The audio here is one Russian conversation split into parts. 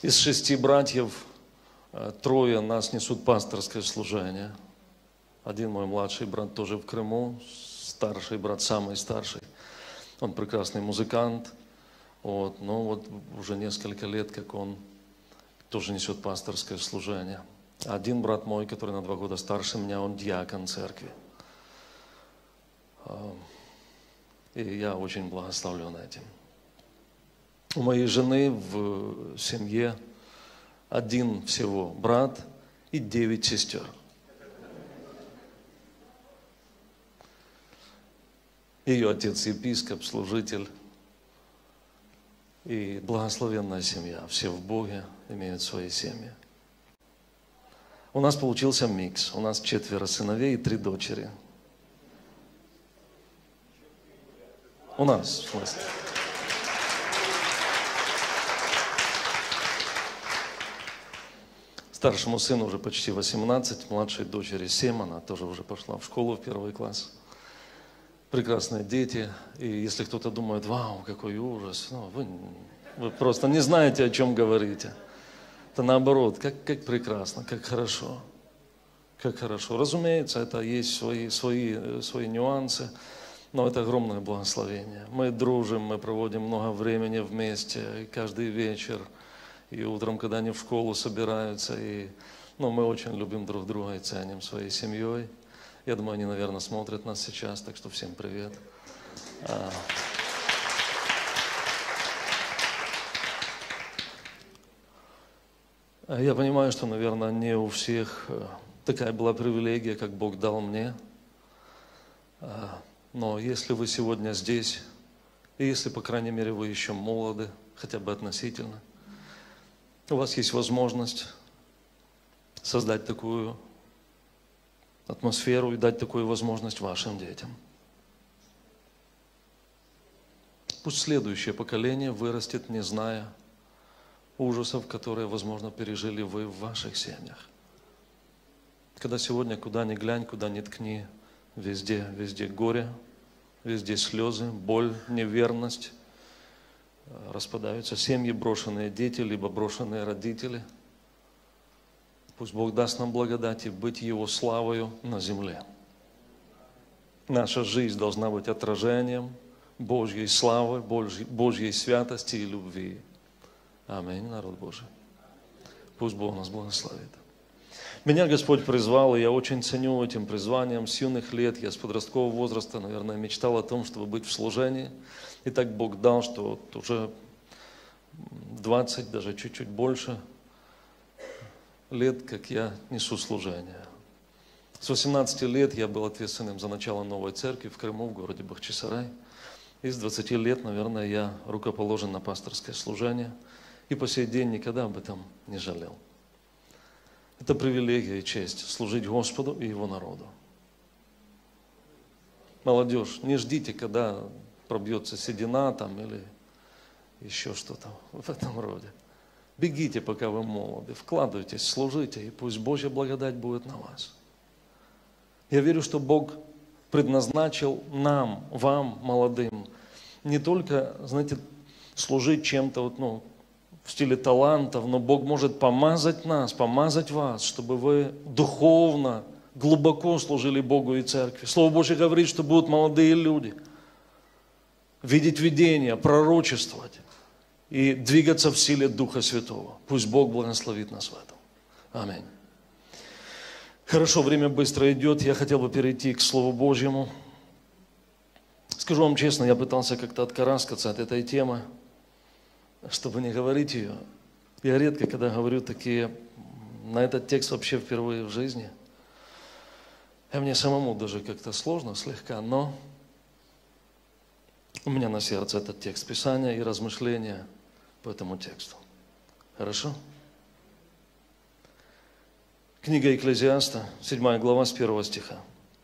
Из 6 братьев 3 нас несут пасторское служение. Один мой младший брат тоже в Крыму, старший брат, самый старший. Он прекрасный музыкант. Вот. Но вот уже несколько лет, как он тоже несет пасторское служение. Один брат мой, который на 2 года старше меня, он диакон церкви. И я очень благословлен этим. У моей жены в семье 1 всего брат и 9 сестер. Ее отец епископ, служитель. И благословенная семья. Все в Боге имеют свои семьи. У нас получился микс. У нас 4 сыновей и 3 дочери. У нас, в смысле. Старшему сыну уже почти 18, младшей дочери 7, она тоже уже пошла в школу в 1 класс. Прекрасные дети. И если кто-то думает, вау, какой ужас, ну, вы просто не знаете, о чем говорите. Это наоборот, как прекрасно, как хорошо. Как хорошо. Разумеется, это есть свои нюансы, но это огромное благословение. Мы дружим, мы проводим много времени вместе, и каждый вечер, и утром, когда они в школу собираются. Мы очень любим друг друга и ценим своей семьей. Я думаю, они, наверное, смотрят нас сейчас, так что всем привет. Я понимаю, что, наверное, не у всех такая была привилегия, как Бог дал мне. Но если вы сегодня здесь, и если, по крайней мере, вы еще молоды, хотя бы относительно, у вас есть возможность создать такую атмосферу и дать такую возможность вашим детям. Пусть следующее поколение вырастет, не зная ужасов, которые, возможно, пережили вы в ваших семьях. Когда сегодня куда ни глянь, куда ни ткни, везде горе, везде слезы, боль, неверность. Распадаются семьи, брошенные дети, либо брошенные родители. Пусть Бог даст нам благодать и быть Его славою на земле. Наша жизнь должна быть отражением Божьей славы, Божьей святости и любви. Аминь, народ Божий. Пусть Бог нас благословит. Меня Господь призвал, и я очень ценю этим призванием. С юных лет, я с подросткового возраста, наверное, мечтал о том, чтобы быть в служении. И так Бог дал, что вот уже 20, даже чуть-чуть больше лет, как я несу служение. С 18 лет я был ответственным за начало новой церкви в Крыму, в городе Бахчисарай. И с 20 лет, наверное, я рукоположен на пасторское служение. И по сей день никогда об этом не жалел. Это привилегия и честь служить Господу и Его народу. Молодежь, не ждите, когда пробьется седина там или еще что-то в этом роде. Бегите, пока вы молоды, вкладывайтесь, служите, и пусть Божья благодать будет на вас. Я верю, что Бог предназначил нам, вам, молодым, не только, знаете, служить чем-то в стиле талантов, но Бог может помазать нас, помазать вас, чтобы вы духовно, глубоко служили Богу и церкви. Слово Божье говорит, что будут молодые люди видеть видения, пророчествовать и двигаться в силе Духа Святого. Пусть Бог благословит нас в этом. Аминь. Хорошо, время быстро идет. Я хотел бы перейти к Слову Божьему. Скажу вам честно, я пытался как-то откараскаться от этой темы, чтобы не говорить ее. Я редко, когда говорю на этот текст вообще впервые в жизни. И мне самому даже как-то сложно слегка, но у меня на сердце этот текст Писания и размышления по этому тексту. Хорошо? Книга Экклезиаста, 7 глава, с 1 стиха.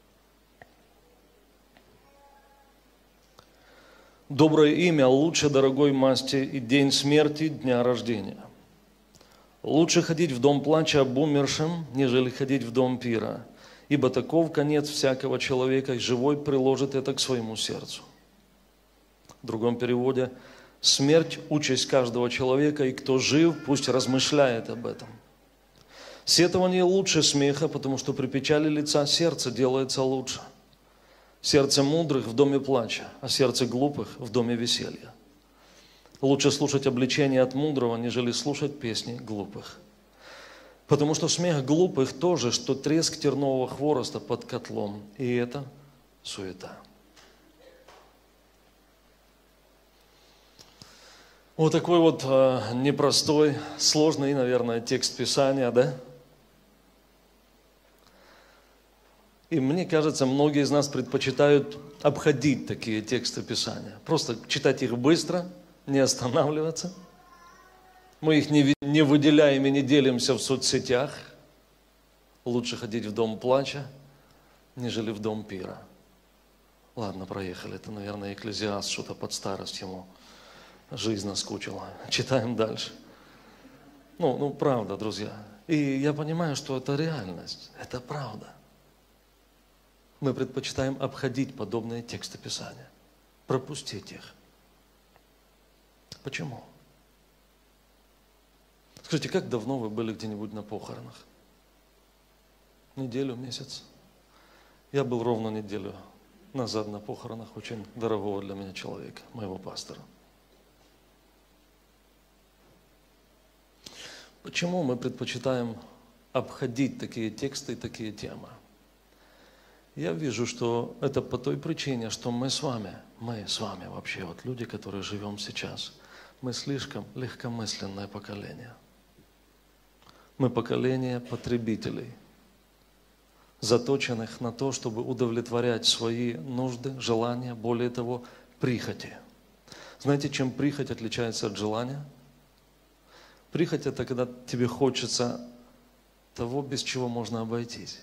Доброе имя лучше дорогой масти и день смерти дня рождения. Лучше ходить в дом плача об умершем, нежели ходить в дом пира, ибо таков конец всякого человека, и живой приложит это к своему сердцу. В другом переводе: Смерть – участь каждого человека, и кто жив, пусть размышляет об этом. Сетование лучше смеха, потому что при печали лица сердце делается лучше. Сердце мудрых в доме плача, а сердце глупых в доме веселья. Лучше слушать обличение от мудрого, нежели слушать песни глупых. Потому что смех глупых тоже, что треск тернового хвороста под котлом. И это суета. Вот такой вот непростой, сложный, наверное, текст Писания, да? И мне кажется, многие из нас предпочитают обходить такие тексты Писания. Просто читать их быстро, не останавливаться. Мы их не выделяем и не делимся в соцсетях. Лучше ходить в дом плача, нежели в дом пира. Ладно, проехали. Это, наверное, Экклезиаст, что-то под старость ему. Жизнь наскучила. Читаем дальше. Ну, правда, друзья. И я понимаю, что это реальность. Это правда. Мы предпочитаем обходить подобные тексты Писания. Пропустить их. Почему? Скажите, как давно вы были где-нибудь на похоронах? Неделю, месяц? Я был ровно неделю назад на похоронах очень дорогого для меня человека, моего пастора. Почему мы предпочитаем обходить такие тексты и такие темы? Я вижу, что это по той причине, что мы с вами вообще, вот люди, которые живем сейчас, мы слишком легкомысленное поколение. Мы поколение потребителей, заточенных на то, чтобы удовлетворять свои нужды, желания, более того, прихоти. Знаете, чем прихоть отличается от желания? Прихоть – это когда тебе хочется того, без чего можно обойтись.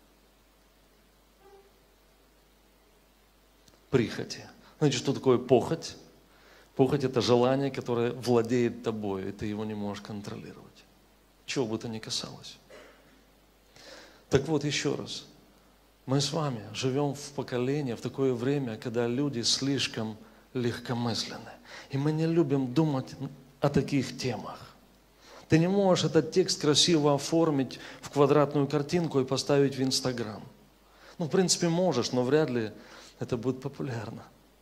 Прихоти. Знаете, что такое похоть? Похоть – это желание, которое владеет тобой, и ты его не можешь контролировать. Чего бы то ни касалось. Так вот, еще раз. Мы с вами живем в поколении, в такое время, когда люди слишком легкомысленны. И мы не любим думать о таких темах. Ты не можешь этот текст красиво оформить в квадратную картинку и поставить в Инстаграм. В принципе, можешь, но вряд ли это будет популярно.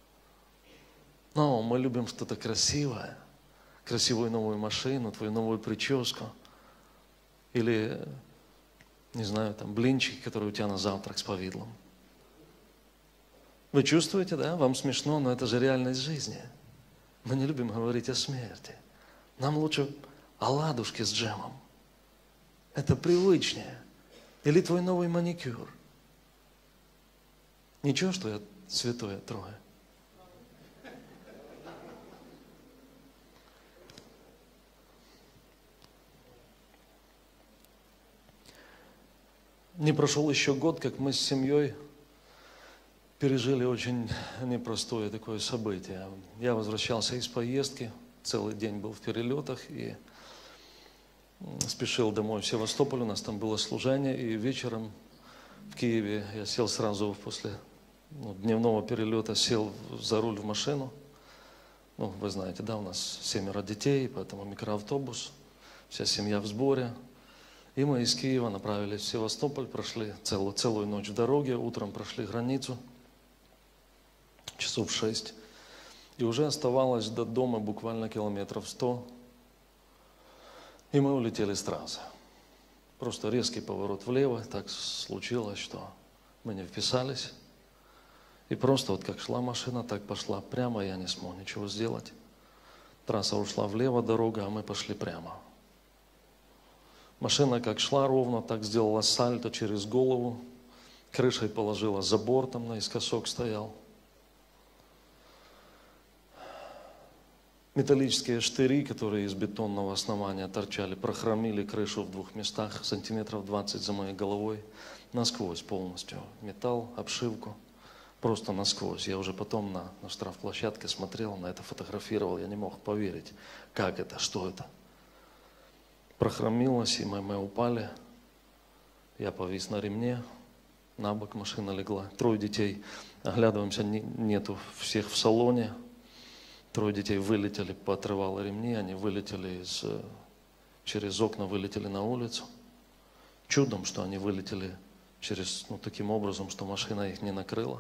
Но мы любим что-то красивое. Красивую новую машину, твою новую прическу. Или, не знаю, там блинчики, которые у тебя на завтрак с повидлом. Вы чувствуете, да? Вам смешно, но это же реальность жизни. Мы не любим говорить о смерти. Нам лучше оладушки с джемом. Это привычнее. Или твой новый маникюр. Ничего, что я святое трое. Не прошел еще год, как мы с семьей пережили очень непростое такое событие. Я возвращался из поездки, целый день был в перелетах и спешил домой в Севастополь, у нас там было служение, и вечером в Киеве я сел сразу после дневного перелета, сел за руль в машину. Вы знаете, да, у нас 7 детей, поэтому микроавтобус, вся семья в сборе. И мы из Киева направились в Севастополь, прошли целую ночь в дороге, утром прошли границу, часов 6. И уже оставалось до дома буквально километров 100. И мы улетели с трассы. Просто резкий поворот влево, так случилось, что мы не вписались. И просто вот как шла машина, так пошла прямо, я не смог ничего сделать. Трасса ушла влево, дорога, а мы пошли прямо. Машина как шла ровно, так сделала сальто через голову, крышей положила за бортом, наискосок стоял. Металлические штыри, которые из бетонного основания торчали, прохромили крышу в 2 местах, сантиметров 20 за моей головой, насквозь полностью. Металл, обшивку, просто насквозь. Я уже потом на штрафплощадке смотрел, на это фотографировал, я не мог поверить, как это, что это. Прохромилось, и мы упали. Я повис на ремне, на бок машина легла. 3 детей, оглядываемся, нету всех в салоне. 3 детей вылетели, поотрывало ремни, они вылетели через окна, вылетели на улицу. Чудом, что они вылетели таким образом, что машина их не накрыла.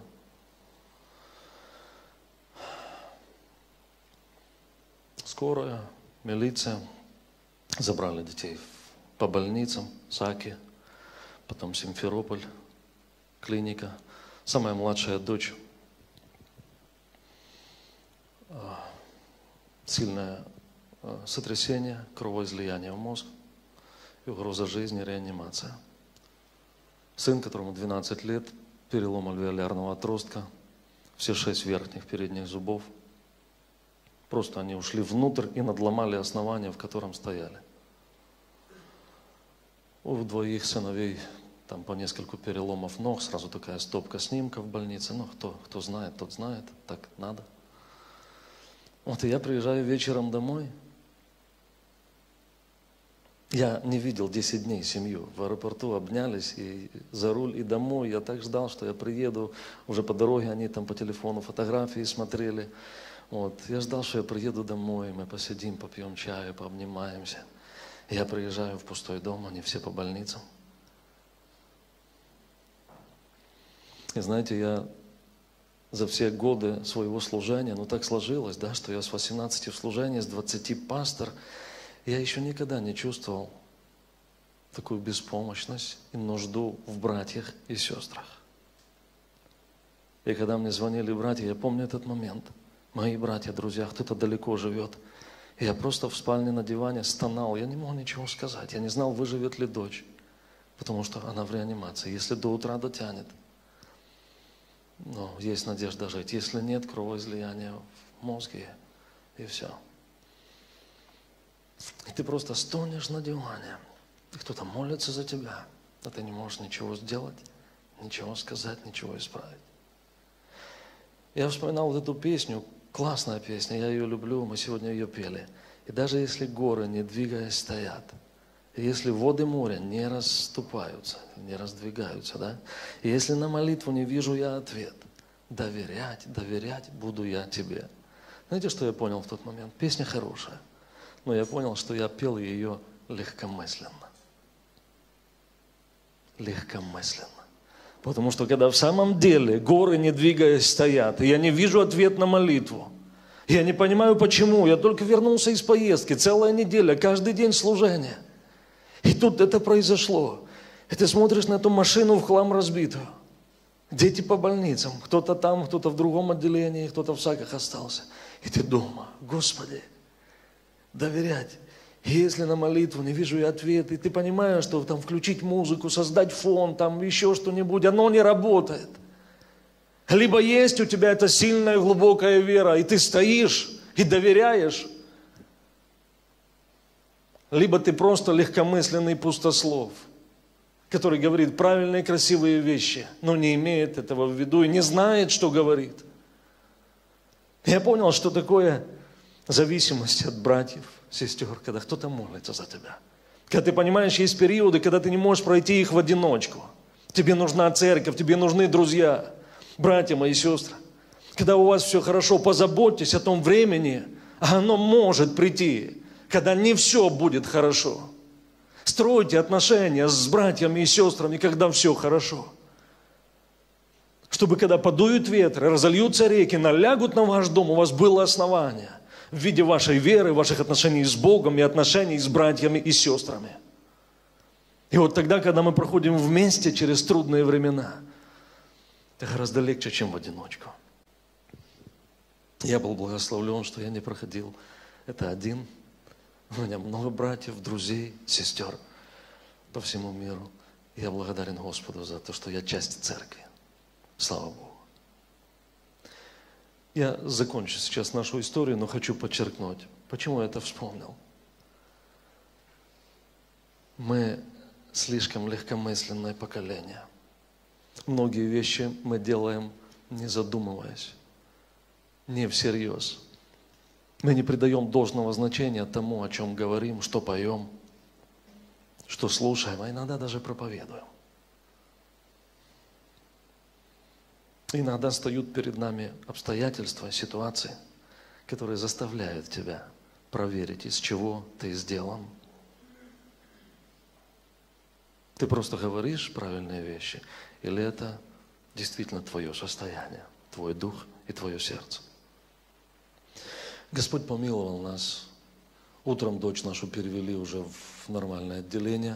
Скорая, милиция забрали детей по больницам, Саки, потом Симферополь, клиника. Самая младшая дочь, сильное сотрясение, кровоизлияние в мозг и угроза жизни, реанимация. Сын, которому 12 лет, перелом альвеолярного отростка, все 6 верхних передних зубов. Просто они ушли внутрь и надломали основание, в котором стояли. У 2 сыновей там по нескольку переломов ног, сразу такая стопка снимков в больнице. Ну, кто знает, тот знает, так надо. Вот и я приезжаю вечером домой. Я не видел 10 дней семью. В аэропорту обнялись и за руль, и домой. Я так ждал, что я приеду. Уже по дороге они там по телефону фотографии смотрели. Вот. Я ждал, что я приеду домой, мы посидим, попьем чаю, пообнимаемся. Я приезжаю в пустой дом, они все по больницам. И знаете, я за все годы своего служения, так сложилось, да, что я с 18 в служении, с 20 пастор, я еще никогда не чувствовал такую беспомощность и нужду в братьях и сестрах. И когда мне звонили братья, я помню этот момент. Мои братья, друзья, кто-то далеко живет. И я просто в спальне на диване стонал, я не мог ничего сказать. Я не знал, выживет ли дочь, потому что она в реанимации. Если до утра дотянет, есть надежда жить. Если нет, кровоизлияние в мозге, и все. И ты просто стонешь на диване, и кто-то молится за тебя, а ты не можешь ничего сделать, ничего сказать, ничего исправить. Я вспоминал вот эту песню, классная песня, я ее люблю, мы сегодня ее пели. И даже если горы, не двигаясь, стоят, и если воды моря не расступаются, не раздвигаются, да, и если на молитву не вижу я ответ, доверять буду я тебе. Знаете, что я понял в тот момент? Песня хорошая, но я понял, что я пел ее легкомысленно. Легкомысленно. Потому что когда в самом деле горы, не двигаясь, стоят, и я не вижу ответ на молитву, я не понимаю почему, я только вернулся из поездки, целая неделя, каждый день служения. И тут это произошло. И ты смотришь на эту машину в хлам разбитую. Дети по больницам, кто-то там, кто-то в другом отделении, кто-то в Саках остался. И ты дома, Господи, доверять. И если на молитву не вижу я ответ, и ты понимаешь, что там включить музыку, создать фон, там еще что-нибудь, оно не работает. Либо есть у тебя эта сильная глубокая вера, и ты стоишь и доверяешь, либо ты просто легкомысленный пустослов, который говорит правильные красивые вещи, но не имеет этого в виду и не знает, что говорит. Я понял, что такое зависимость от братьев, сестер, когда кто-то молится за тебя. Когда ты понимаешь, есть периоды, когда ты не можешь пройти их в одиночку. Тебе нужна церковь, тебе нужны друзья, братья мои сестры. Когда у вас все хорошо, позаботьтесь о том времени, а оно может прийти, когда не все будет хорошо. Стройте отношения с братьями и сестрами, когда все хорошо. Чтобы когда подуют ветры, разольются реки, налягут на ваш дом, у вас было основание в виде вашей веры, ваших отношений с Богом и отношений с братьями и сестрами. И вот тогда, когда мы проходим вместе через трудные времена, это гораздо легче, чем в одиночку. Я был благословлен, что я не проходил это один. У меня много братьев, друзей, сестер по всему миру. Я благодарен Господу за то, что я часть церкви. Слава Богу. Я закончу сейчас нашу историю, но хочу подчеркнуть, почему я это вспомнил. Мы слишком легкомысленное поколение. Многие вещи мы делаем, не задумываясь, не всерьез. Мы не придаем должного значения тому, о чем говорим, что поем, что слушаем, а иногда даже проповедуем. Иногда встают перед нами обстоятельства, ситуации, которые заставляют тебя проверить, из чего ты сделан. Ты просто говоришь правильные вещи, или это действительно твое состояние, твой дух и твое сердце? Господь помиловал нас. Утром дочь нашу перевели уже в нормальное отделение.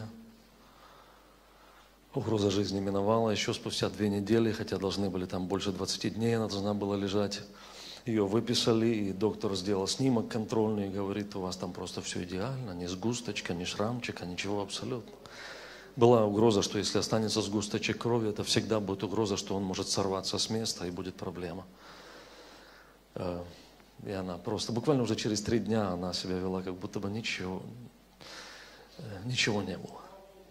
Угроза жизни миновала. Еще спустя 2 недели, хотя должны были там больше 20 дней, она должна была лежать. Ее выписали, и доктор сделал снимок контрольный и говорит: у вас там просто все идеально, ни сгусточка, ни шрамчика, ничего абсолютно. Была угроза, что если останется сгусточек крови, это всегда будет угроза, что он может сорваться с места и будет проблема. И она просто, буквально уже через 3 дня она себя вела, как будто бы ничего не было.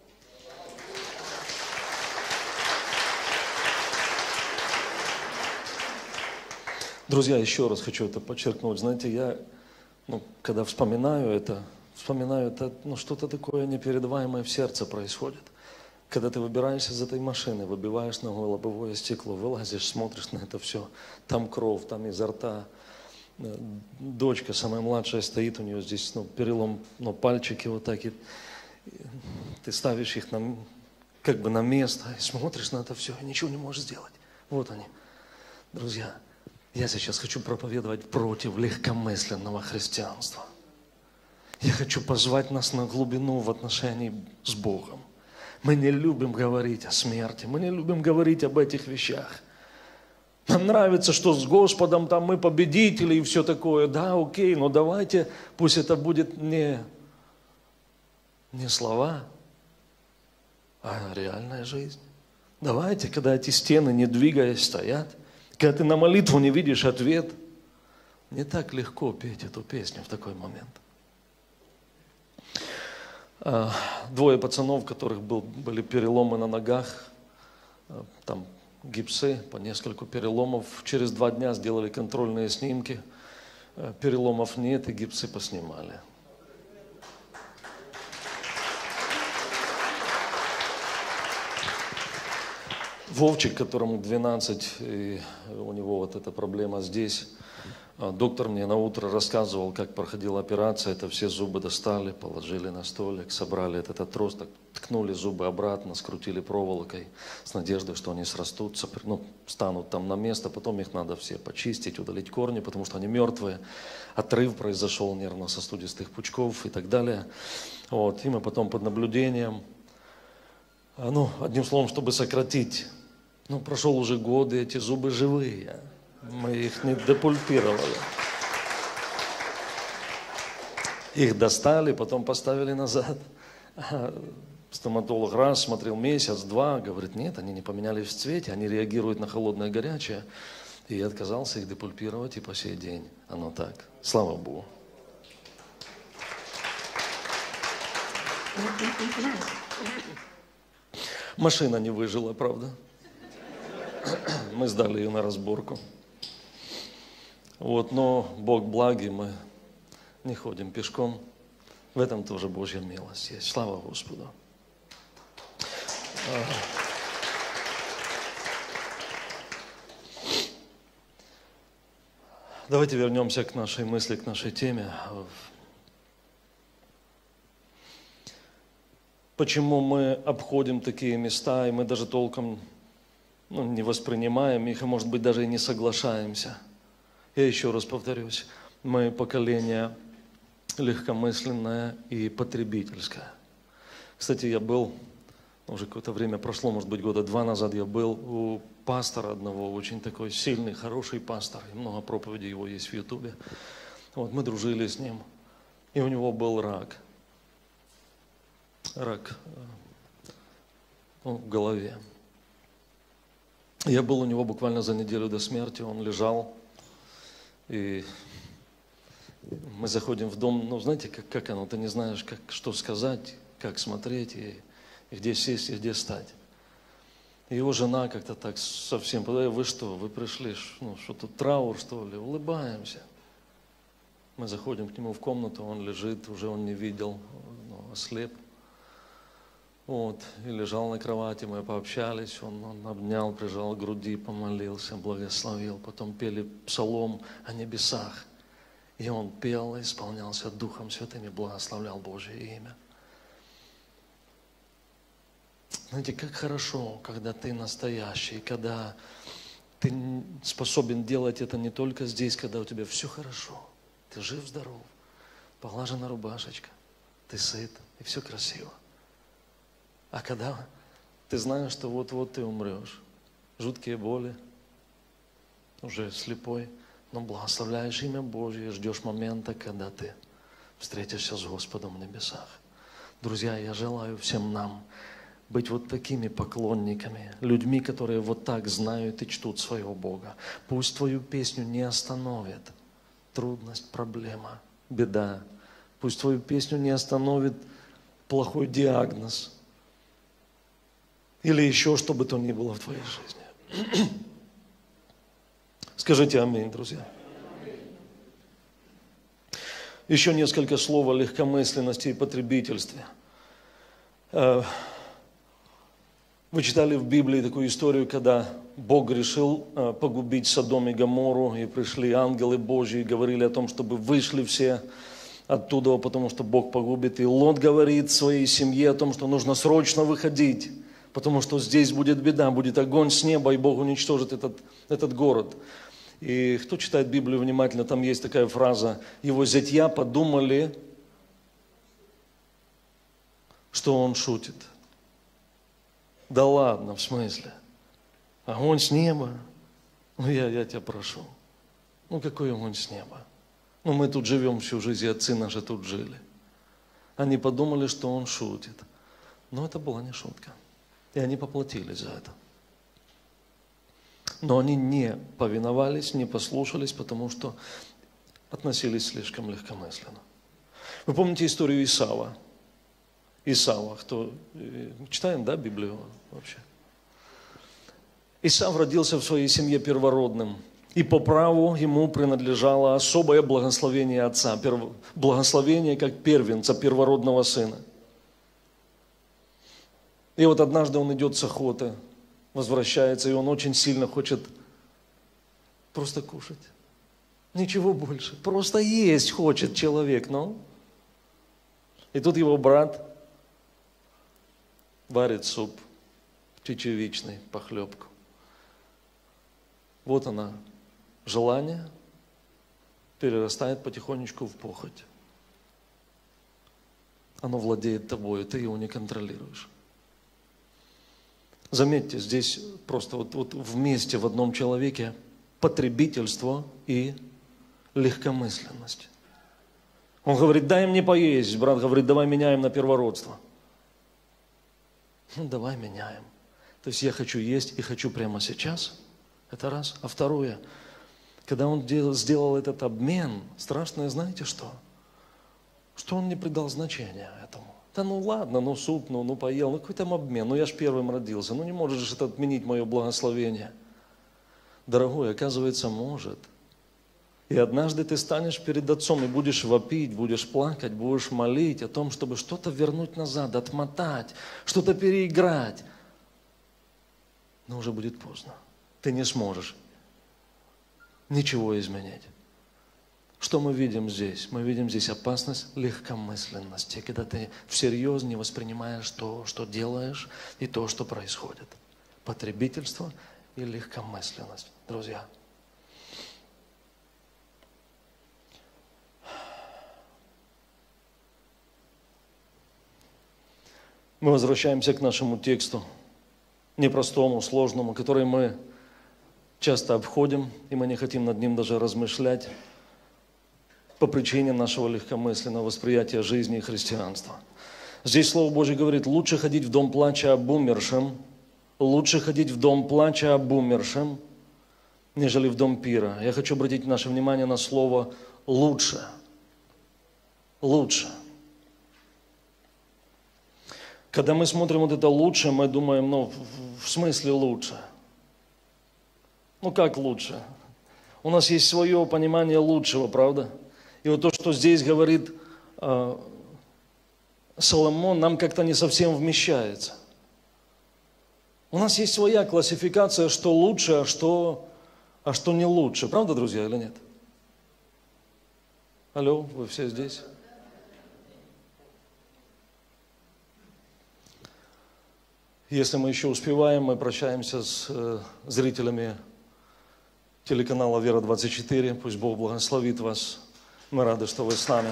Друзья, еще раз хочу это подчеркнуть. Знаете, я, когда вспоминаю это, что-то такое непередаваемое в сердце происходит. Когда ты выбираешься из этой машины, выбиваешь ногой лобовое стекло, вылазишь, смотришь на это все, там кровь, там изо рта. Дочка, самая младшая, стоит, у нее здесь перелом, пальчики вот так, и ты ставишь их как бы на место, и смотришь на это все, и ничего не можешь сделать. Вот они. Друзья, я сейчас хочу проповедовать против легкомысленного христианства. Я хочу позвать нас на глубину в отношении с Богом. Мы не любим говорить о смерти, мы не любим говорить об этих вещах. Нам нравится, что с Господом там мы победители и все такое. Да, окей, но давайте, пусть это будет не слова, а реальная жизнь. Давайте, когда эти стены, не двигаясь, стоят, когда ты на молитву не видишь ответ, не так легко петь эту песню в такой момент. 2 пацанов, у которых были переломы на ногах, там гипсы, по нескольку переломов. Через 2 дня сделали контрольные снимки. Переломов нет, и гипсы поснимали. Вовчик, которому 12, и у него вот эта проблема здесь. Доктор мне на утро рассказывал, как проходила операция. Это все зубы достали, положили на столик, собрали этот отросток, ткнули зубы обратно, скрутили проволокой с надеждой, что они срастутся, станут там на место. Потом их надо все почистить, удалить корни, потому что они мертвые. Отрыв произошел нервно-сосудистых пучков и так далее. Вот. И мы потом под наблюдением, одним словом, чтобы сократить. Прошел уже год, и эти зубы живые. Мы их не депульпировали. Их достали, потом поставили назад. Стоматолог раз смотрел месяц-два, говорит: нет, они не поменялись в цвете, они реагируют на холодное и горячее. И я отказался их депульпировать, и по сей день оно так. Слава Богу. Машина не выжила, правда? Мы сдали ее на разборку. Но Бог благий, мы не ходим пешком. В этом тоже Божья милость есть. Слава Господу. Давайте вернемся к нашей мысли, к нашей теме. Почему мы обходим такие места, и мы даже толком не воспринимаем их, и, может быть, даже и не соглашаемся. Я еще раз повторюсь, мы поколение легкомысленное и потребительское. Кстати, я был, уже какое-то время прошло, может быть, 2 года назад, я был у пастора одного, очень такой сильный, хороший пастор, и много проповедей его есть в Ютубе. Мы дружили с ним, и у него был рак в голове. Я был у него буквально за неделю до смерти, он лежал, и мы заходим в дом, знаете, как оно, ты не знаешь, что сказать, как смотреть, и где сесть, и где стать. И его жена как-то так совсем, вы что, вы пришли, что тут траур, что ли, улыбаемся. Мы заходим к нему в комнату, он лежит, уже он не видел, ослеп. И лежал на кровати, мы пообщались, он обнял, прижал к груди, помолился, благословил. Потом пели псалом о небесах. И он пел, и исполнялся Духом Святым и благословлял Божье имя. Знаете, как хорошо, когда ты настоящий, когда ты способен делать это не только здесь, когда у тебя все хорошо. Ты жив, здоров, поглажена рубашечка, ты сыт, и все красиво. А когда ты знаешь, что вот-вот ты умрешь, жуткие боли, уже слепой, но благословляешь имя Божье, ждешь момента, когда ты встретишься с Господом в небесах. Друзья, я желаю всем нам быть вот такими поклонниками, людьми, которые вот так знают и чтут своего Бога. Пусть твою песню не остановит трудность, проблема, беда. Пусть твою песню не остановит плохой диагноз или еще что бы то ни было в твоей жизни. Скажите аминь, друзья. Еще несколько слов о легкомысленности и потребительстве. Вы читали в Библии такую историю, когда Бог решил погубить Содом и Гоморру, и пришли ангелы Божьи и говорили о том, чтобы вышли все оттуда, потому что Бог погубит. И Лот говорит своей семье о том, что нужно срочно выходить, потому что здесь будет беда, будет огонь с неба, и Бог уничтожит этот город. И кто читает Библию внимательно, там есть такая фраза: его зятья подумали, что он шутит. Да ладно, в смысле? Огонь с неба? Ну, я тебя прошу. Ну, какой огонь с неба? Ну, мы тут живем всю жизнь, и отцы наши тут жили. Они подумали, что он шутит. Но это была не шутка. И они поплатились за это. Но они не повиновались, не послушались, потому что относились слишком легкомысленно. Вы помните историю Исава? Исава, кто читаем, да, Библию вообще? Исав родился в своей семье первородным, и по праву ему принадлежало особое благословение отца, благословение как первенца, первородного сына. И вот однажды он идет с охоты, возвращается, и он очень сильно хочет просто кушать. Ничего больше, просто есть хочет человек, но... И тут его брат варит суп чечевичный, похлебку. Вот она, желание перерастает потихонечку в похоть. Оно владеет тобой, ты его не контролируешь. Заметьте, здесь просто вот вместе в одном человеке потребительство и легкомысленность. Он говорит: дай мне поесть. Брат говорит: давай меняем на первородство. Ну, давай меняем. То есть я хочу есть и хочу прямо сейчас. Это раз. А второе, когда он сделал этот обмен, страшное, знаете что? Что он не придал значения этому. Да ну ладно, ну суп, ну поел, ну какой там обмен, ну я ж первым родился, ну не может же это отменить мое благословение. Дорогой, оказывается, может. И однажды ты станешь перед Отцом и будешь вопить, будешь плакать, будешь молить о том, чтобы что-то вернуть назад, отмотать, что-то переиграть. Но уже будет поздно. Ты не сможешь ничего изменить. Что мы видим здесь? Мы видим здесь опасность легкомысленности, когда ты всерьез не воспринимаешь то, что делаешь, и то, что происходит. Потребительство и легкомысленность, друзья. Мы возвращаемся к нашему тексту, непростому, сложному, который мы часто обходим, и мы не хотим над ним даже размышлять по причине нашего легкомысленного восприятия жизни и христианства. Здесь Слово Божье говорит: лучше ходить в дом плача об умершем, лучше ходить в дом плача об умершем, нежели в дом пира. Я хочу обратить наше внимание на слово «лучше». Лучше. Когда мы смотрим вот это «лучше», мы думаем, ну, в смысле лучше? Ну, как лучше? У нас есть свое понимание лучшего, правда? И вот то, что здесь говорит Соломон, нам как-то не совсем вмещается. У нас есть своя классификация, что лучше, а что не лучше. Правда, друзья, или нет? Алло, вы все здесь? Если мы еще успеваем, мы прощаемся с зрителями телеканала «Вера-24». Пусть Бог благословит вас. Мы рады, что вы с нами.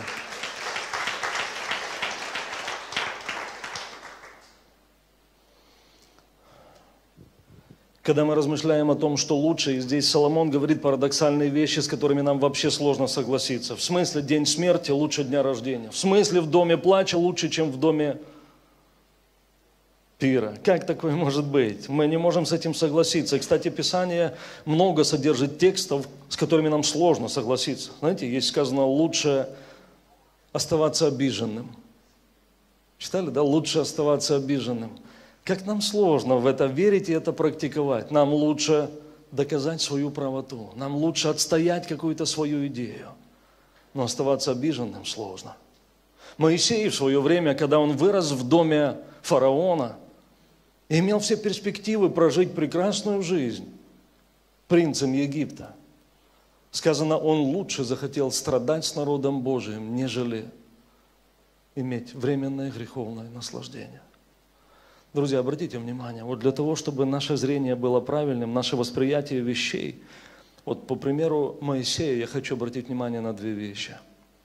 Когда мы размышляем о том, что лучше, и здесь Соломон говорит парадоксальные вещи, с которыми нам вообще сложно согласиться. В смысле, день смерти лучше дня рождения. В смысле, в доме плача лучше, чем в доме пира. Как такое может быть? Мы не можем с этим согласиться. И, кстати, Писание много содержит текстов, с которыми нам сложно согласиться. Знаете, есть сказано, лучше оставаться обиженным. Читали, да? Лучше оставаться обиженным. Как нам сложно в это верить и это практиковать. Нам лучше доказать свою правоту. Нам лучше отстоять какую-то свою идею. Но оставаться обиженным сложно. Моисей в свое время, когда он вырос в доме фараона, имел все перспективы прожить прекрасную жизнь принцем Египта. Сказано, он лучше захотел страдать с народом Божиим, нежели иметь временное греховное наслаждение. Друзья, обратите внимание, вот для того, чтобы наше зрение было правильным, наше восприятие вещей, вот по примеру Моисея я хочу обратить внимание на две вещи.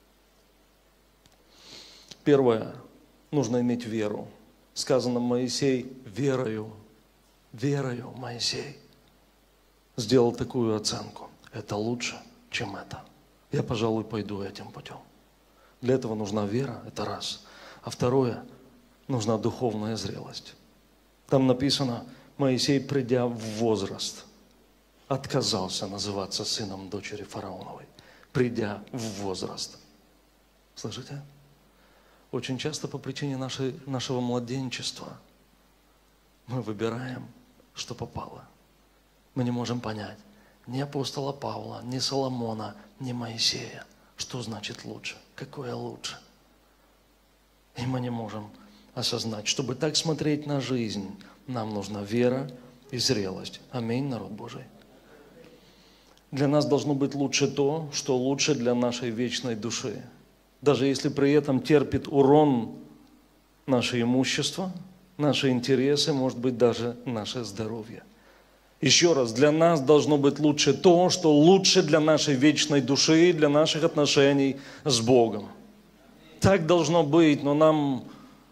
Первое, нужно иметь веру. Сказано, Моисей верою, Моисей сделал такую оценку. Это лучше, чем это. Я, пожалуй, пойду этим путем. Для этого нужна вера, это раз. А второе, нужна духовная зрелость. Там написано, Моисей, придя в возраст, отказался называться сыном дочери фараоновой. Придя в возраст. Слышите? Очень часто по причине нашего младенчества мы выбираем, что попало. Мы не можем понять ни апостола Павла, ни Соломона, ни Моисея. Что значит лучше? Какое лучше? И мы не можем осознать, чтобы так смотреть на жизнь, нам нужна вера и зрелость. Аминь, народ Божий. Для нас должно быть лучше то, что лучше для нашей вечной души. Даже если при этом терпит урон наше имущество, наши интересы, может быть, даже наше здоровье. Еще раз, для нас должно быть лучше то, что лучше для нашей вечной души, для наших отношений с Богом. Так должно быть, но нам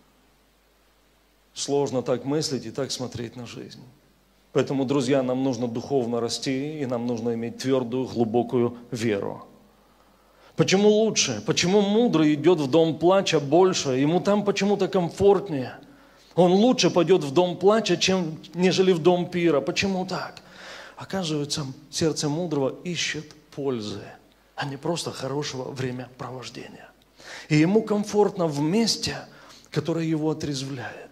сложно так мыслить и так смотреть на жизнь. Поэтому, друзья, нам нужно духовно расти, и нам нужно иметь твердую, глубокую веру. Почему лучше? Почему мудрый идет в дом плача больше? Ему там почему-то комфортнее. Он лучше пойдет в дом плача, нежели в дом пира. Почему так? Оказывается, сердце мудрого ищет пользы, а не просто хорошего времяпровождения. И ему комфортно в месте, которое его отрезвляет.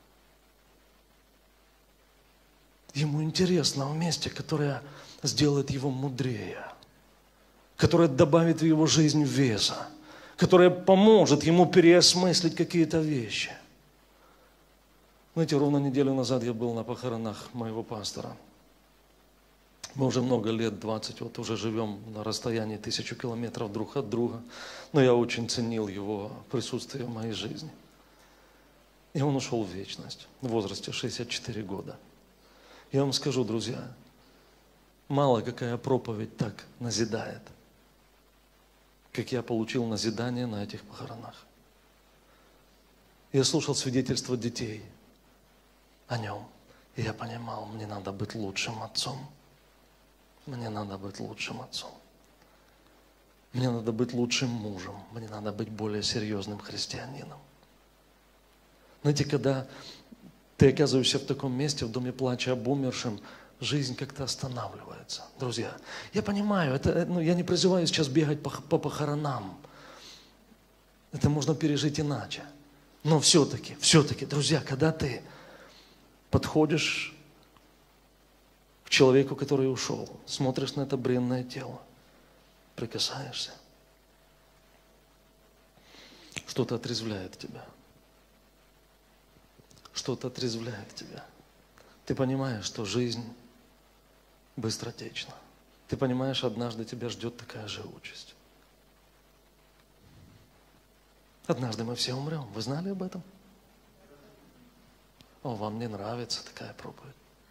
Ему интересно в месте, которое сделает его мудрее, которое добавит в его жизнь веса, которое поможет ему переосмыслить какие-то вещи. Знаете, ровно неделю назад я был на похоронах моего пастора. Мы уже много лет, 20, вот уже живем на расстоянии 1000 километров друг от друга, но я очень ценил его присутствие в моей жизни. И он ушел в вечность в возрасте 64 года. Я вам скажу, друзья, мало какая проповедь так назидает, как я получил назидание на этих похоронах. Я слушал свидетельства детей о нем, и я понимал, мне надо быть лучшим отцом. Мне надо быть лучшим отцом. Мне надо быть лучшим мужем. Мне надо быть более серьезным христианином. Знаете, когда ты оказываешься в таком месте, в доме плача об умершем, жизнь как-то останавливается. Друзья, я понимаю, я не призываю сейчас бегать по похоронам. Это можно пережить иначе. Но все-таки, друзья, когда ты подходишь к человеку, который ушел, смотришь на это бренное тело, прикасаешься, что-то отрезвляет тебя. Что-то отрезвляет тебя. Ты понимаешь, что жизнь быстротечна. Ты понимаешь, однажды тебя ждет такая же участь. Однажды мы все умрем. Вы знали об этом? О, вам не нравится такая проповедь.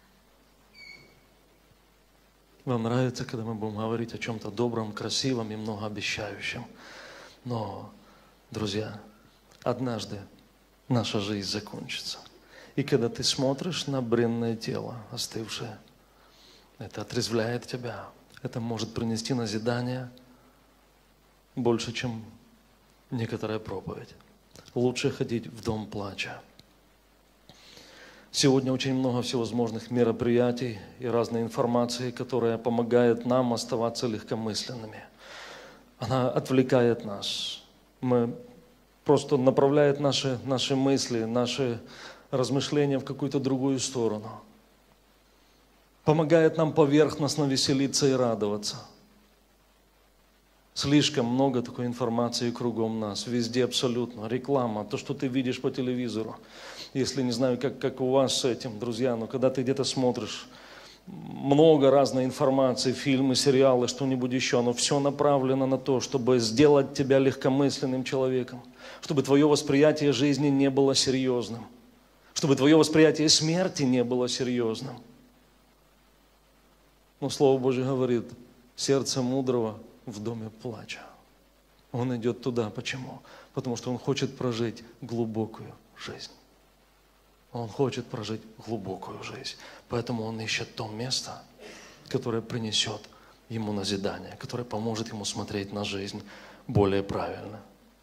Вам нравится, когда мы будем говорить о чем-то добром, красивом и многообещающем. Но, друзья, однажды наша жизнь закончится. И когда ты смотришь на бренное тело, остывшее, это отрезвляет тебя. Это может принести назидание больше, чем некоторая проповедь. Лучше ходить в дом плача. Сегодня очень много всевозможных мероприятий и разной информации, которая помогает нам оставаться легкомысленными. Она отвлекает нас. Просто направляет наши мысли, наши размышления в какую-то другую сторону. Помогает нам поверхностно веселиться и радоваться. Слишком много такой информации кругом нас, везде абсолютно. Реклама, то, что ты видишь по телевизору. Если не знаю, как у вас с этим, друзья, но когда ты где-то смотришь много разной информации, фильмы, сериалы, что-нибудь еще, оно все направлено на то, чтобы сделать тебя легкомысленным человеком, чтобы твое восприятие жизни не было серьезным, чтобы твое восприятие смерти не было серьезным. Но Слово Божье говорит, сердце мудрого в доме плача. Он идет туда. Почему? Потому что он хочет прожить глубокую жизнь. Он хочет прожить глубокую жизнь. Поэтому он ищет то место, которое принесет ему назидание, которое поможет ему смотреть на жизнь более правильно.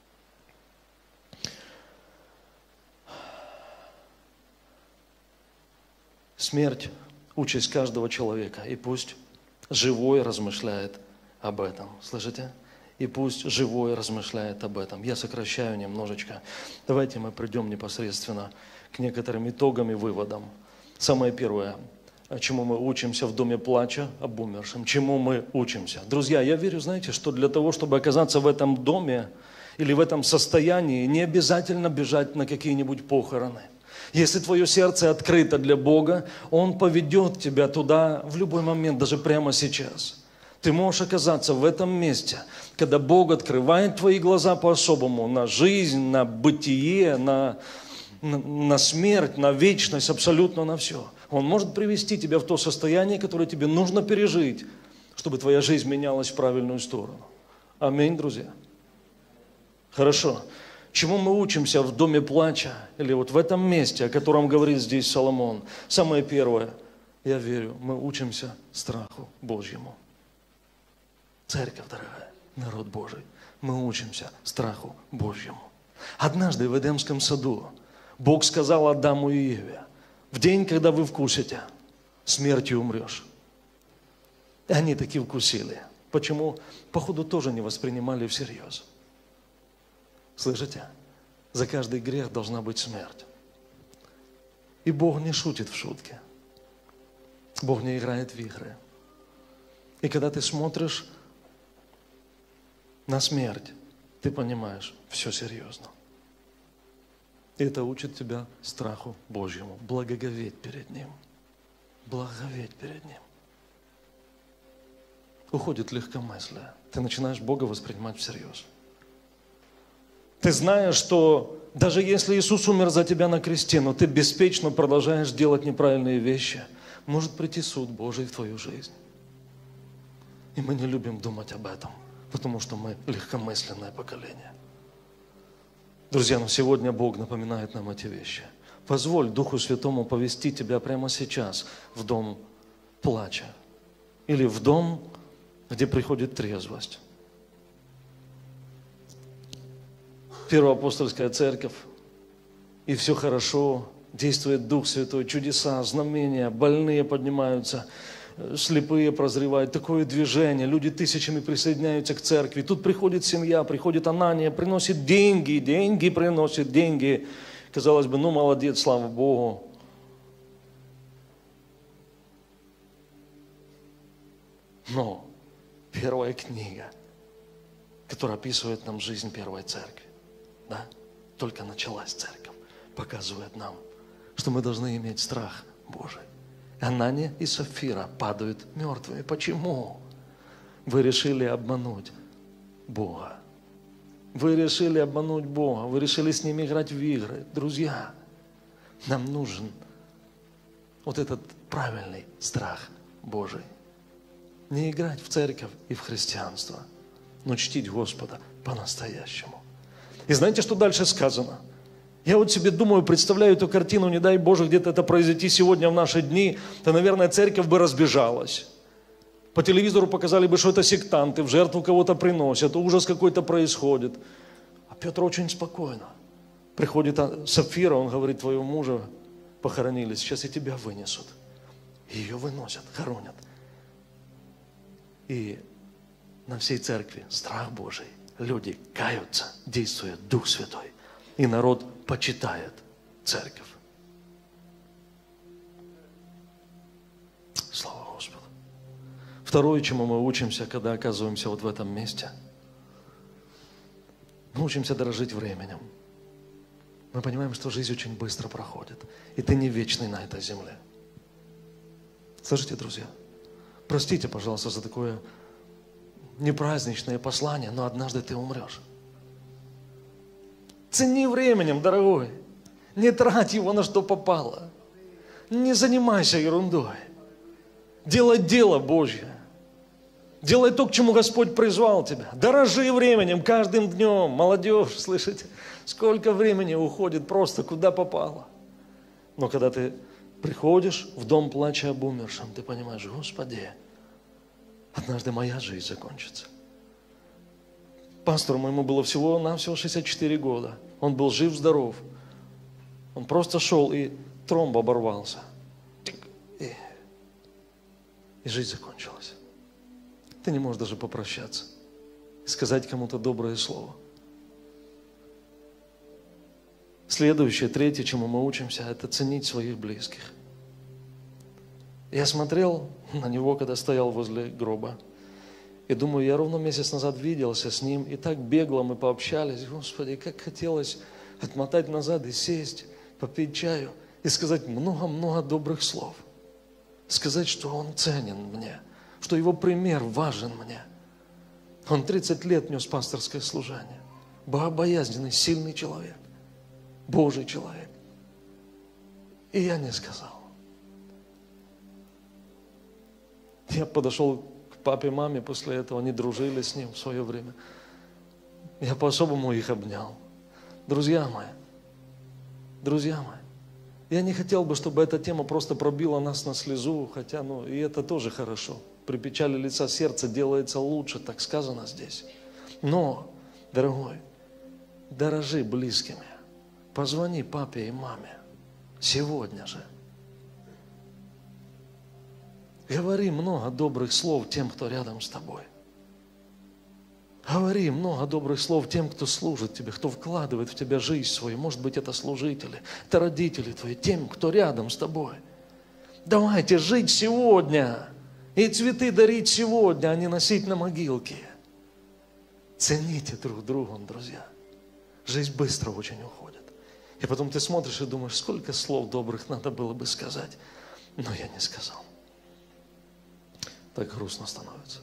Смерть – участь каждого человека. И пусть живой размышляет об этом. Слышите? И пусть живой размышляет об этом. Я сокращаю немножечко. Давайте мы придем непосредственно к некоторым итогам и выводам. Самое первое, чему мы учимся в доме плача об умершем. Чему мы учимся? Друзья, я верю, знаете, что для того, чтобы оказаться в этом доме или в этом состоянии, не обязательно бежать на какие-нибудь похороны. Если твое сердце открыто для Бога, Он поведет тебя туда в любой момент, даже прямо сейчас. Ты можешь оказаться в этом месте, когда Бог открывает твои глаза по-особому на жизнь, на бытие, на смерть, на вечность, абсолютно на все. Он может привести тебя в то состояние, которое тебе нужно пережить, чтобы твоя жизнь менялась в правильную сторону. Аминь, друзья. Хорошо. Чему мы учимся в доме плача, или вот в этом месте, о котором говорит здесь Соломон? Самое первое, я верю, мы учимся страху Божьему. Церковь, дорогая, народ Божий, мы учимся страху Божьему. Однажды в Эдемском саду Бог сказал Адаму и Еве, в день, когда вы вкусите, смертью умрешь. И они таки вкусили. Почему? Походу тоже не воспринимали всерьез. Слышите? За каждый грех должна быть смерть. И Бог не шутит в шутке. Бог не играет в игры. И когда ты смотришь на смерть, ты понимаешь, все серьезно. И это учит тебя страху Божьему, благоговеть перед Ним. Благоговеть перед Ним. Уходит легкомыслие. Ты начинаешь Бога воспринимать всерьез. Ты знаешь, что даже если Иисус умер за тебя на кресте, но ты беспечно продолжаешь делать неправильные вещи, может прийти суд Божий в твою жизнь. И мы не любим думать об этом, потому что мы легкомысленное поколение. Друзья, но сегодня Бог напоминает нам эти вещи. Позволь Духу Святому повести тебя прямо сейчас в дом плача. Или в дом, где приходит трезвость. Первоапостольская церковь. И все хорошо. Действует Дух Святой, чудеса, знамения, больные поднимаются, слепые прозревают. Такое движение. Люди тысячами присоединяются к церкви. Тут приходит семья, приходит Анания, приносит деньги, приносит деньги. Казалось бы, молодец, слава Богу. Но первая книга, которая описывает нам жизнь первой церкви, да, только началась церковь, показывает нам, что мы должны иметь страх Божий. Анания и Сафира падают мертвыми. Почему? Вы решили обмануть Бога. Вы решили обмануть Бога, вы решили с ним играть в игры. Друзья, нам нужен вот этот правильный страх Божий. Не играть в церковь и в христианство, но чтить Господа по-настоящему. И знаете, что дальше сказано? Я вот себе думаю, представляю эту картину, не дай Боже, где-то это произойти сегодня в наши дни, то, наверное, церковь бы разбежалась. По телевизору показали бы, что это сектанты, в жертву кого-то приносят, ужас какой-то происходит. А Петр очень спокойно. Приходит Сапфира, он говорит, твоего мужа похоронили, сейчас и тебя вынесут. И ее выносят, хоронят. И на всей церкви страх Божий. Люди каются, действует Дух Святой. И народ почитает церковь. Слава Господу. Второе, чему мы учимся, когда оказываемся вот в этом месте, мы учимся дорожить временем. Мы понимаем, что жизнь очень быстро проходит, и ты не вечный на этой земле. Слышите, друзья? Простите, пожалуйста, за такое непраздничное послание, но однажды ты умрешь. Цени временем, дорогой. Не трать его на что попало. Не занимайся ерундой. Делай дело Божье. Делай то, к чему Господь призвал тебя. Дорожи временем каждым днем. Молодежь, слышите? Сколько времени уходит просто куда попало. Но когда ты приходишь в дом плача об умершем, ты понимаешь, Господи, однажды моя жизнь закончится. Пастору моему было всего-навсего 64 года. Он был жив-здоров. Он просто шел, и тромб оборвался. И жизнь закончилась. Ты не можешь даже попрощаться. Сказать кому-то доброе слово. Следующее, третье, чему мы учимся, это ценить своих близких. Я смотрел на него, когда стоял возле гроба. И думаю, я ровно месяц назад виделся с ним, и так бегло мы пообщались. Господи, как хотелось отмотать назад и сесть, попить чаю и сказать много-много добрых слов. Сказать, что он ценен мне, что его пример важен мне. Он 30 лет нес пасторское служение. Богобоязненный, сильный человек. Божий человек. И я не сказал. Я подошел к папе и маме после этого, они дружили с ним в свое время. Я по-особому их обнял. Друзья мои, я не хотел бы, чтобы эта тема просто пробила нас на слезу, хотя, и это тоже хорошо. При печали лица сердце делается лучше, так сказано здесь. Но, дорогой, дорожи близкими. Позвони папе и маме. Сегодня же. Говори много добрых слов тем, кто рядом с тобой. Говори много добрых слов тем, кто служит тебе, кто вкладывает в тебя жизнь свою. Может быть, это служители, это родители твои, тем, кто рядом с тобой. Давайте жить сегодня. И цветы дарить сегодня, а не носить на могилке. Цените друг друга, друзья. Жизнь быстро очень уходит. И потом ты смотришь и думаешь, сколько слов добрых надо было бы сказать, но я не сказал. Так грустно становится.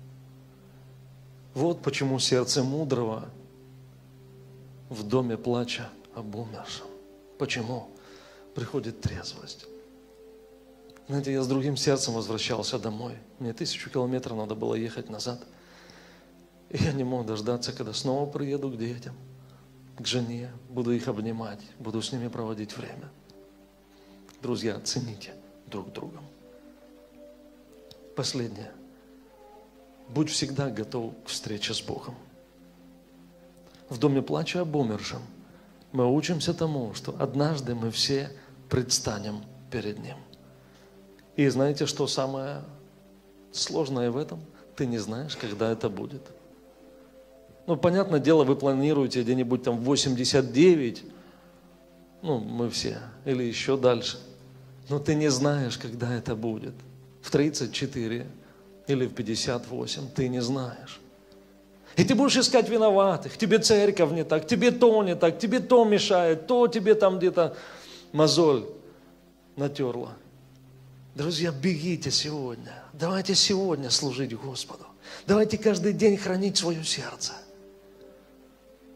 Вот почему сердце мудрого в доме плача об умершем. Почему? Приходит трезвость. Знаете, я с другим сердцем возвращался домой. Мне 1000 километров надо было ехать назад. И я не мог дождаться, когда снова приеду к детям, к жене, буду их обнимать, буду с ними проводить время. Друзья, цените друг друга. Последнее. Будь всегда готов к встрече с Богом. В доме плача об умершем мы учимся тому, что однажды мы все предстанем перед Ним. И знаете, что самое сложное в этом? Ты не знаешь, когда это будет. Понятное дело, вы планируете где-нибудь там в 89, мы все, или еще дальше. Но ты не знаешь, когда это будет. В 34 или в 58, ты не знаешь. И ты будешь искать виноватых. Тебе церковь не так, тебе то не так, тебе то мешает, то тебе там где-то мозоль натерла. Друзья, бегите сегодня. Давайте сегодня служить Господу. Давайте каждый день хранить свое сердце.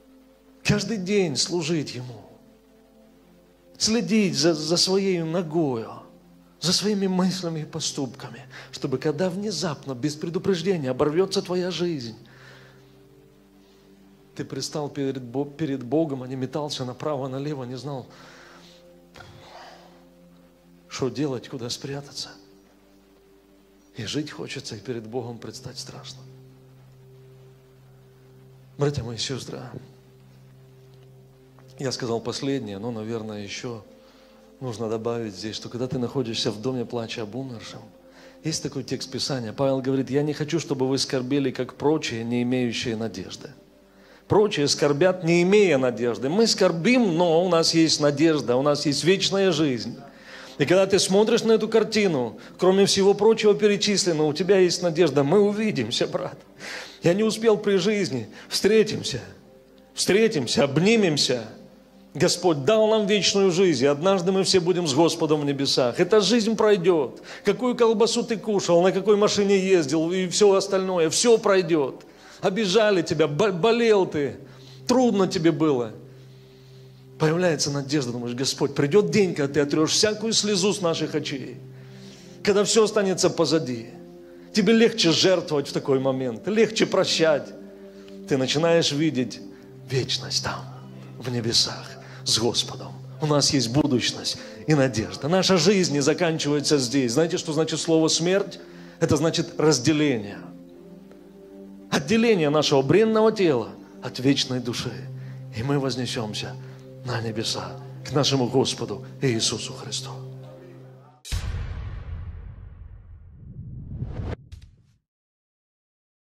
Каждый день служить Ему. Следить за своей ногою, за своими мыслями и поступками, чтобы когда внезапно, без предупреждения, оборвется твоя жизнь, ты предстал перед Богом, а не метался направо-налево, не знал, что делать, куда спрятаться. И жить хочется, и перед Богом предстать страшно. Братья мои и сестры, я сказал последнее, но, наверное, еще нужно добавить здесь, что когда ты находишься в доме плача об умершем, есть такой текст Писания. Павел говорит: я не хочу, чтобы вы скорбели, как прочие, не имеющие надежды. Прочие скорбят, не имея надежды. Мы скорбим, но у нас есть надежда, у нас есть вечная жизнь. И когда ты смотришь на эту картину, кроме всего прочего перечисленного, у тебя есть надежда. Мы увидимся, брат. Я не успел при жизни. Встретимся, обнимемся. Господь дал нам вечную жизнь, и однажды мы все будем с Господом в небесах. Эта жизнь пройдет. Какую колбасу ты кушал, на какой машине ездил и все остальное, все пройдет. Обижали тебя, болел ты, трудно тебе было. Появляется надежда, думаешь: Господь, придет день, когда ты отрешь всякую слезу с наших очей, когда все останется позади. Тебе легче жертвовать в такой момент, легче прощать. Ты начинаешь видеть вечность там, в небесах, с Господом. У нас есть будущность и надежда. Наша жизнь не заканчивается здесь. Знаете, что значит слово смерть? Это значит разделение. Отделение нашего бренного тела от вечной души. И мы вознесемся на небеса к нашему Господу Иисусу Христу.